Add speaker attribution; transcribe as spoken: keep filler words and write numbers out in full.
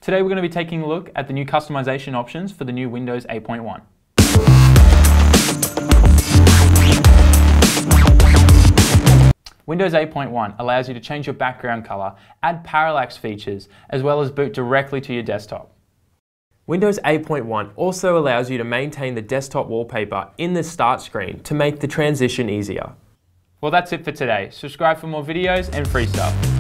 Speaker 1: Today we're going to be taking a look at the new customization options for the new Windows eight point one. Windows eight point one allows you to change your background color, add parallax features, as well as boot directly to your desktop.
Speaker 2: Windows eight point one also allows you to maintain the desktop wallpaper in the start screen to make the transition easier.
Speaker 1: Well, that's it for today. Subscribe for more videos and free stuff.